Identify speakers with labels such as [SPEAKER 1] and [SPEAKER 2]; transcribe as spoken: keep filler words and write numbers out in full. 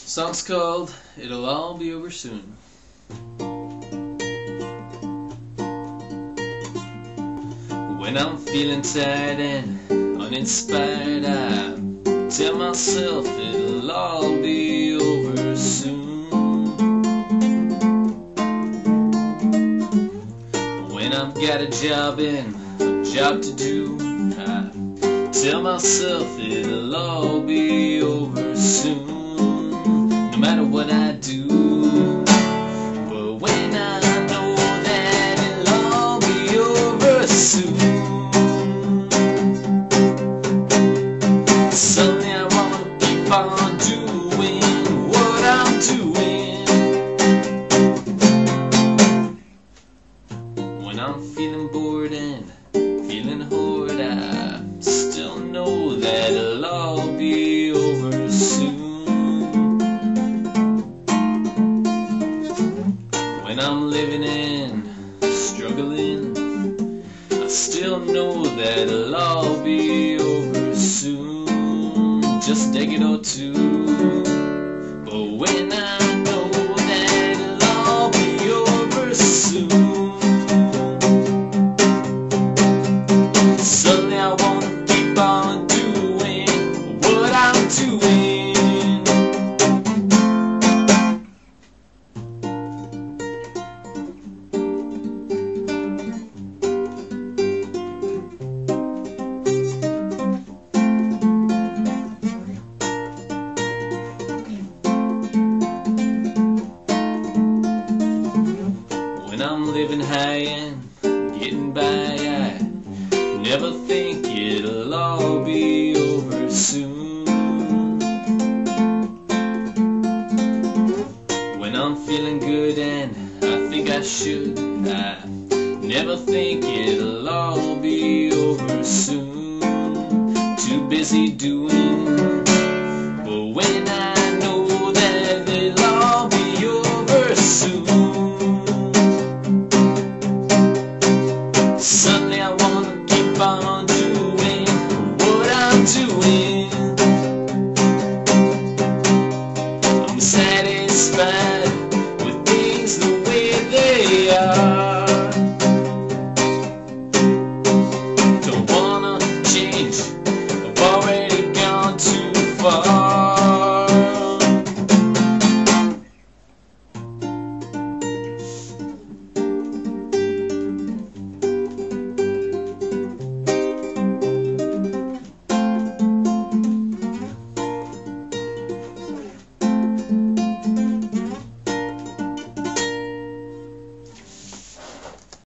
[SPEAKER 1] Song's called It'll All Be Over Soon. When I'm feeling tired and uninspired, I tell myself it'll all be over soon. When I've got a job and a job to do, I tell myself it'll all be over soon. No matter what I do, but when I know that it'll all be over soon, suddenly I wanna keep on doing what I'm doing. When I'm feeling bored and feeling hored, I still know that it'll all be over soon. When I'm living and struggling, I still know that it'll all be over soon. Just a decade or two. But when I know that it'll all be over soon, suddenly I wanna keep on doing what I'm doing. When I'm living high and getting by, I never think it'll all be over soon. When I'm feeling good and I think I should, I never think it'll all be over soon. Too busy doing, but when I